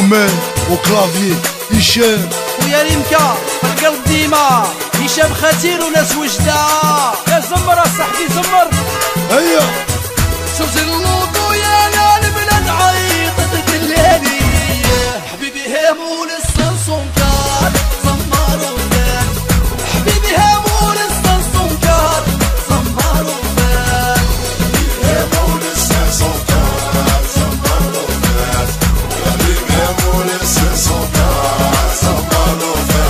مومان وكلافيي هشام ويا ريمكا في القلب ديما هشام خطير وناس وجدة. يا زمر صاحبي زمر هيا شوف اللوطو يا البلاد عيطت دلالي حبيبي هامون السانسون كار زمر ودان حبيبي هامون السانسون كار زمر ودان هامون السانسون كار زمر ودان حبيبي هامون السانسون كار زمر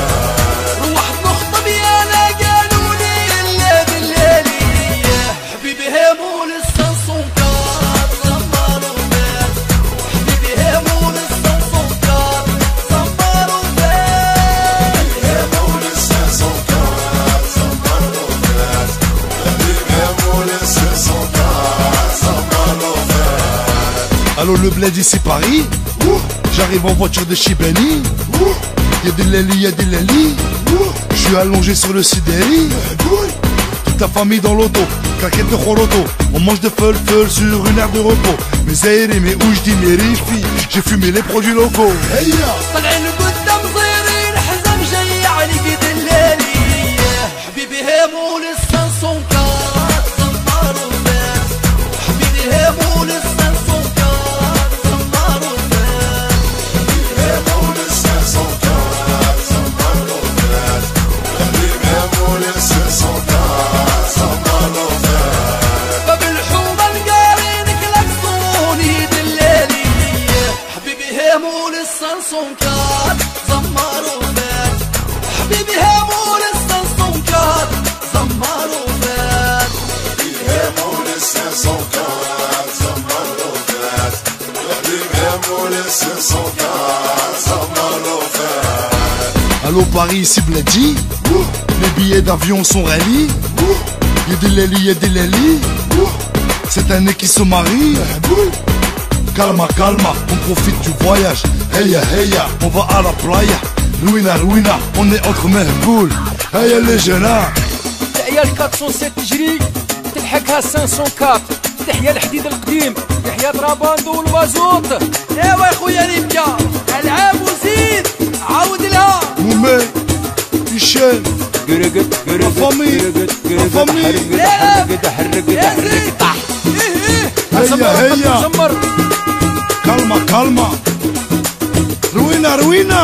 ودان روح نخطب يا انا قالوا لي الا دلالي حبيبي هامون السانسون كار زمر ودان حبيبي هامون السانسون كار زمر ودان هامون السانسون كار زمر ودان حبيبي هامون السانسون كار زمر ودان. Allô le bled ici Paris. J'arrive en voiture de Chibani. Y'a des lali, y'a des lali. Je suis allongé sur le Sideri. Toute la famille dans l'auto, claquette de Khoroto. On mange de feul sur une aire de repos. Mes aérés, mes ouj, dis mes rifi. J'ai fumé les produits locaux. Hey ya. طالعين قدام صغيرين حزام جاي عليك دلالي حبيبي هامون السانسون كار زمر ودان حبيبي هامون السانسون كار زمر ودان هامون السانسون كار زمر ودان حبيبي هامون السانسون كار زمر ودان. باب الحومة نقارين كلاكسوني دلالي حبيبي هامون السانسون كار زمر ودان حبيبي هامون السانسون كار زمر ودان هامون السانسون كار زمر ودان حبيبي هامون السانسون كار زمر ودان. Allô Paris ici Bledi. Les billets d'avion sont ralliés. Y'a des lali, y'a des lali. Cette année qui se marie. Calma, calma, on profite du voyage. Heya, heya, on va à la playa. Ruina, ruina, on est entre Mehboul. Heya les jeunes là. تحيا ال 407 تجري تلحقها 504 تحيا الحديد القديم تحيا طراباندو والمازوط. ايوا يا خويا ريمكا العاب وزيد عاود لها Moumé, Michel, قرقت La famille. قرقت La famille. حرقت حرقت يا حرقت زيد طح. Heya, heya. زمر Calma, calma. Ruina, ruina.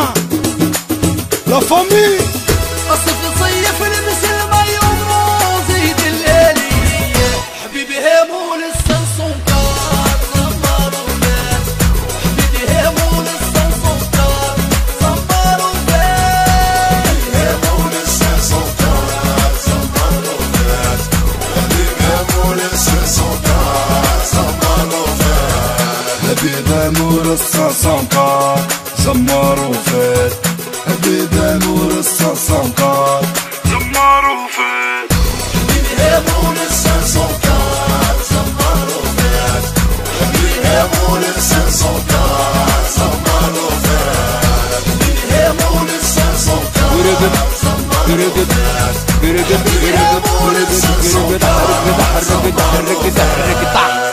La famille. الصيف يصيف المسل ما يوم زيد الليلي حبيبي هامون السانسون كار زمر ودان حبيبي هامون السانسون كار زمر ودان هامون السانسون كار زمر ودان حبيبي هامون السانسون كار زمر ودان. حبيب نور السانسونكار زمر وفات. حبيب نور السانسونكار زمر وفات. حبيبي هامون السانسون كار زمر ودان حبيبي هامون السانسون كار زمر ودان حبيبي هامون السانسون كار زمر ودان قرقت حرقت حرقت حرقت حرقت حرقت طح.